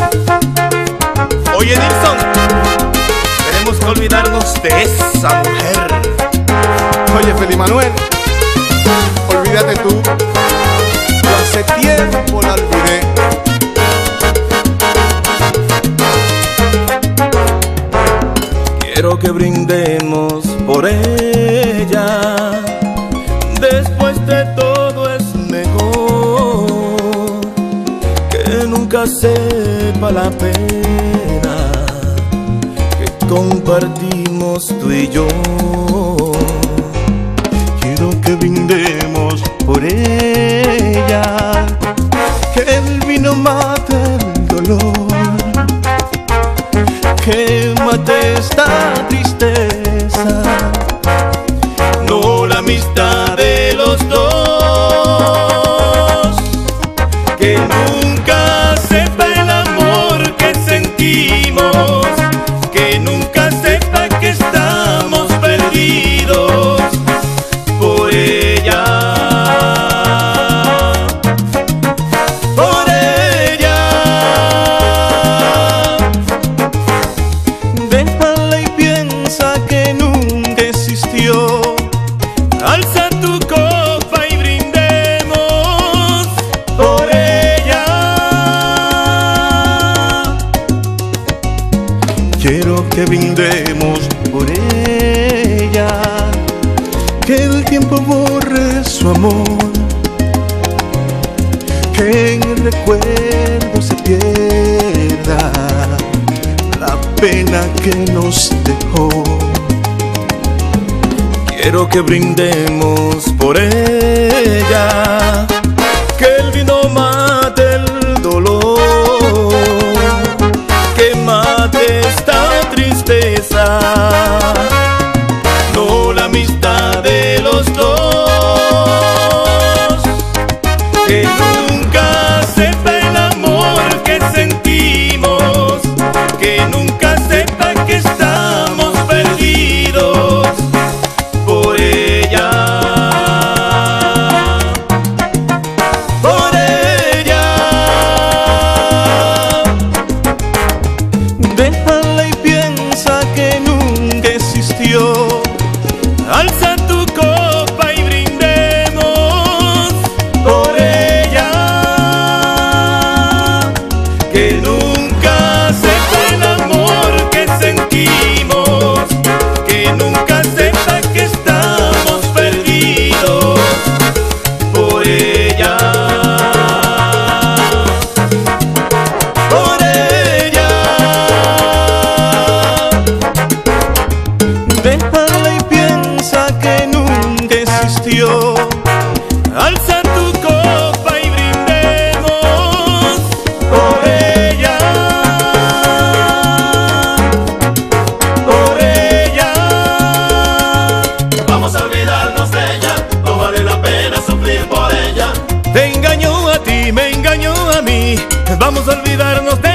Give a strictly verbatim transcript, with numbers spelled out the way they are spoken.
Oye, Nilsson, tenemos que olvidarnos de esa mujer. Oye, Feli Manuel, olvídate tú. Yo hace tiempo la olvidé. Quiero que brindemos por ella. Después de todo es mejor que nunca sepa la pena que compartimos tú y yo. Quiero que brindemos por ella, que el vino mate el dolor, que mate esta tristeza, no la amistad de los dos. Que nunca sepa el amor que sentimos, que nunca sepa que estamos perdidos por ella. Por ella. Déjala y piensa que nunca existió. Alza tu copa y brindemos por ella. Quiero que brindemos por ella, que el tiempo borre su amor, que en el recuerdo se pierda la pena que nos dejó. Quiero que brindemos por ella, que el vino mate el dolor, que mate esta tristeza, no la amistad de los dos. Que nunca sepa el amor que sentimos, que nunca sepa que estamos perdidos por ella. Por ella. Déjala y piensa que nunca existió. Alza tu copa y brindemos por ella. Que nunca sepa el amor que sentimos, que nunca sepa que estamos perdidos por ella. Por ella. Déjala y piensa que nunca existió. Alza tu copa y brindemos por ella. Por ella. Vamos a olvidarnos de ella, no vale la pena sufrir por ella. Te engañó a ti, me engañó a mí. Vamos a olvidarnos de